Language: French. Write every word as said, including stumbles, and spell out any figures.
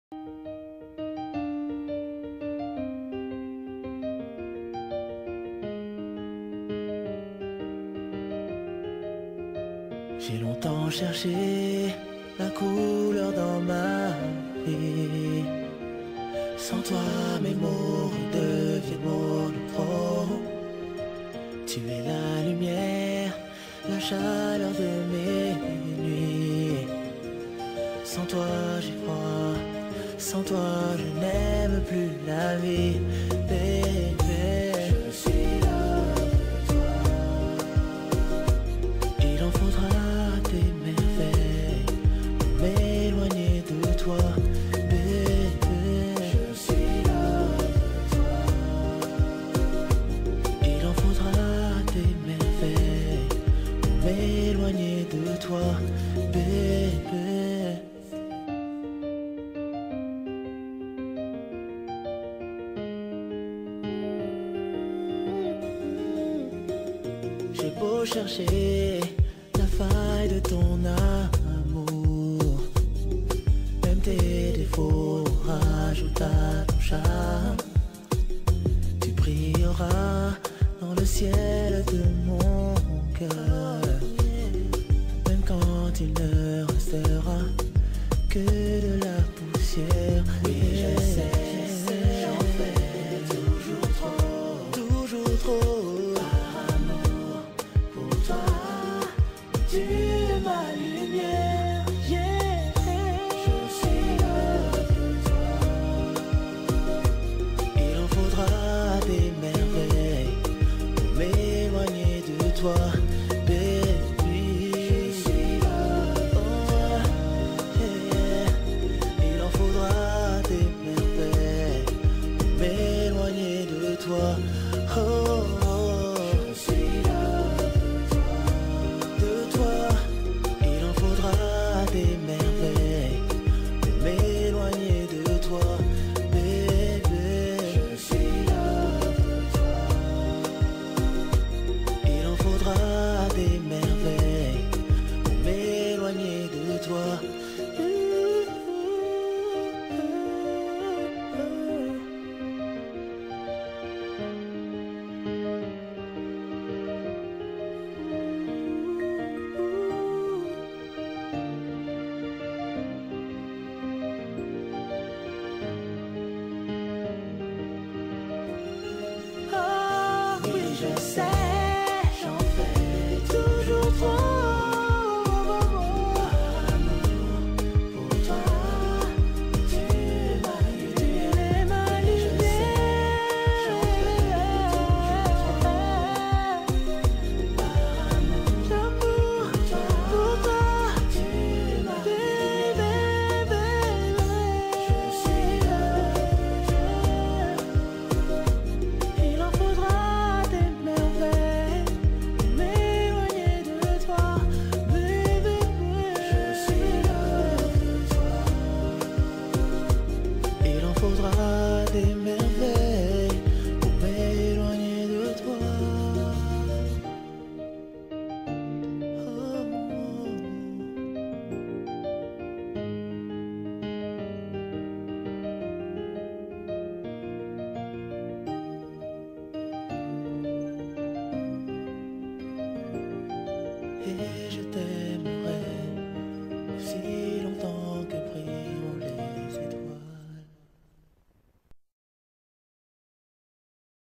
J'ai longtemps cherché la couleur dans ma vie. Sans toi mes mots deviennent monochromes. Tu es la lumière, la chaleur de mes nuits. Sans toi j'ai froid, sans toi je n'aime plus la vie. Bébé, je suis là pour toi. Il en faudra des merveilles pour m'éloigner de toi. Bébé, je suis là pour toi. Il en faudra des merveilles pour m'éloigner de toi. Bébé, j'ai beau chercher la faille de ton amour, même tes défauts rajoutent à ton charme. Tu brilleras dans le ciel de mon cœur, même quand il ne restera que de la